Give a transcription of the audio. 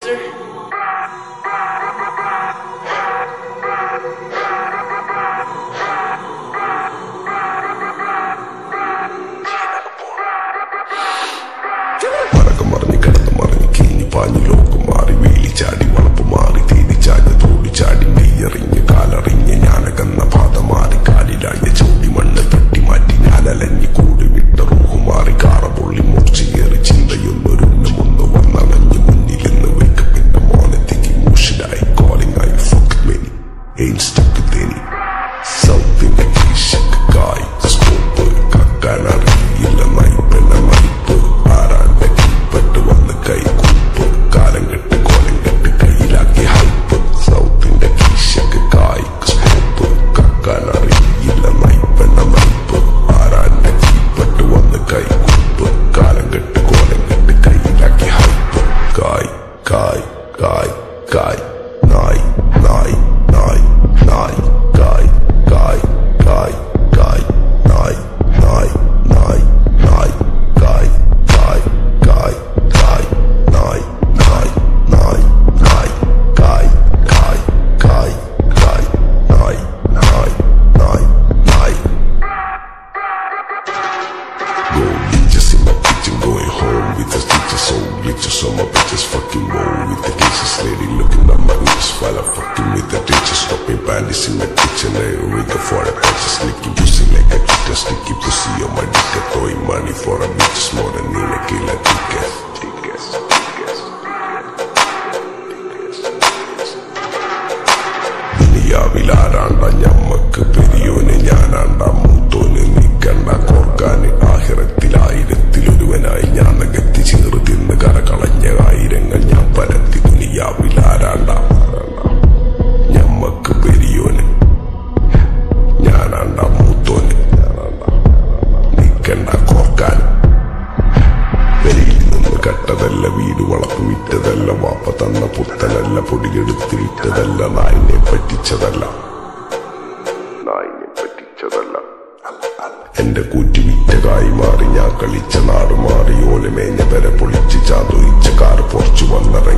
paanj lokham maariVeli chaadi valapp maariTheru chaanja thodu chaadiMeyarinj kaalarinjNjanakannu paatha maariKaalilaya choudi mannuThatti maati njan alanjKoodu vittu roohu maariKaara moorchayeriChindhayonn orunnamonnVannu ananju munnilinnuWoke pinna moonethiki mooshidayi calling I fuck many ain't stuck with any something that he shake Kaayi scope kakkalariyilla naipena naipu aarande kipattu vannu kai So my bitches fucking roll with the cases, lady looking at my lips while I'm fucking with the bitches. Stopping panties in the kitchen, I wake up for the bitches, licking pussy like a chicken, sticky pussy on my dick, throwing money for a bitch more than in a killer ticket. ദുനിയാവിലാരാണ്ട ഞമ്മക്ക് പെരിയോന് ഞാനാണ്ട മൂത്തോന് നിക്കണ്ട കോർക്കാന് ആഹിറത്തിലായിരത്തിലൊരുവനായി ഞാൻ നകത്തി ചേർന്ന് തിന്ന് കരകളഞ്ഞ ആയിരങ്ങൾ ഞാൻ പരത്തി ദുനിയാവിലാരാണ്ട ഞമ്മക്ക് പെരിയോന് ഞാനാണ്ട മൂത്തോന് നിക്കണ്ട കോർക്കാന് വെളിയിൽ നിന്ന് കട്ടതല്ല വീട് വളപ്പ് വിറ്റതല്ല വാപ്പ തന്ന പുത്തനല്ല പൊടിയെടുത്ത് വിറ്റതല്ല നായിനെ പറ്റിച്ചതല്ല എന്റെ കൂറ്റി വിറ്റ കായി മാറി ഞാൻ കളിച്ച നാട് മാറി ഓല മേഞ്ഞ പെര പൊളിച്ച് ചാതൊയിച്ച കാറ് പൊറച്ചു വന്ന